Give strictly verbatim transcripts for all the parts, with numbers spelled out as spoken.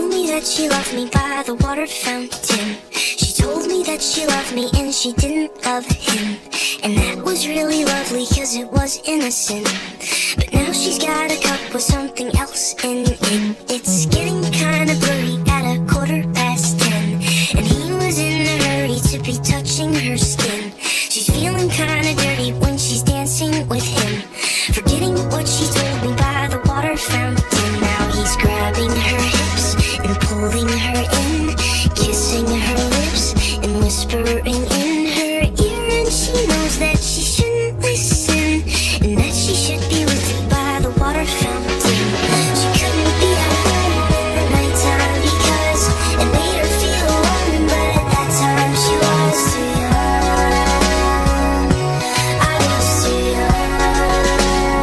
told me that she loved me by the water fountain. She told me that she loved me and she didn't love him. And that was really lovely cause it was innocent. But now she's got a cup with something else in it. It's getting kinda blurry at a quarter past ten. And he was in a hurry to be touching her skin. She's feeling kinda dirty when she's dancing with him, forgetting what she told me by the water fountain. Now he's grabbing her hips and pulling her in, kissing her lips and whispering in her ear. And she knows that she shouldn't listen, and that she should be with me by the water fountain. She couldn't be at home in the nighttime because it made her feel alone. But at that time she was too young. I was too young.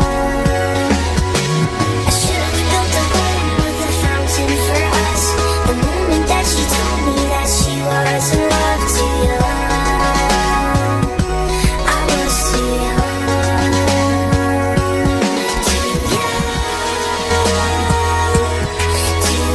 I should have built a home with a fountain for us. The moment that she told me that she was in love, too young. I was too young. Too young. Too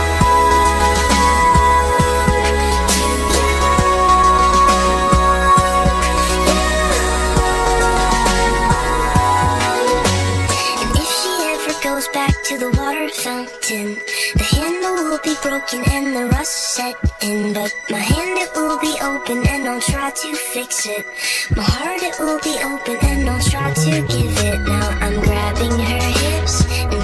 young. And if she ever goes back to the water fountain, the handle will be broken and the rust set in. But my hand, it will be open and I'll try to fix it. My heart, it will be open and I'll try to give it. Now I'm grabbing her hips and